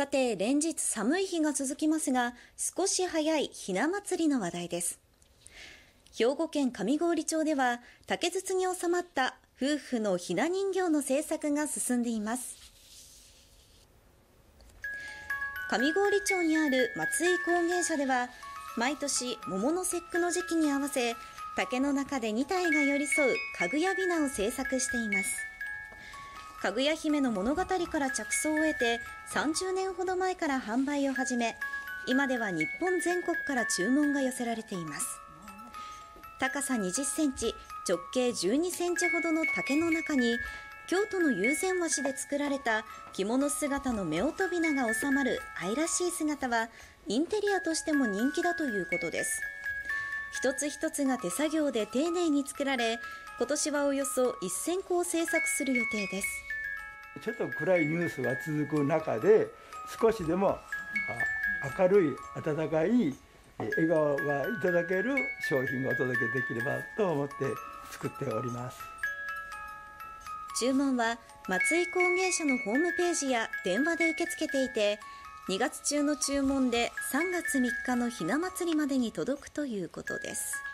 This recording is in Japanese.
さて、連日寒い日が続きますが、少し早いひな祭りの話題です。兵庫県上郡町では、竹筒に収まった夫婦のひな人形の制作が進んでいます。上郡町にある松井工芸社では、毎年桃の節句の時期に合わせ、竹の中で2体が寄り添うかぐやびなを制作しています。かぐや姫の物語から着想を得て30年ほど前から販売を始め、今では日本全国から注文が寄せられています。高さ20センチ、直径12センチほどの竹の中に、京都の友禅和紙で作られた着物姿の夫婦雛が収まる愛らしい姿は、インテリアとしても人気だということです。一つ一つが手作業で丁寧に作られ、今年はおよそ1000個を制作する予定です。 ちょっと暗いニュースが続く中で、少しでも明るい温かい笑顔がいただける商品をお届けできればと思って作っております。 注文は松井工芸社のホームページや電話で受け付けていて、2月中の注文で3月3日のひな祭りまでに届くということです。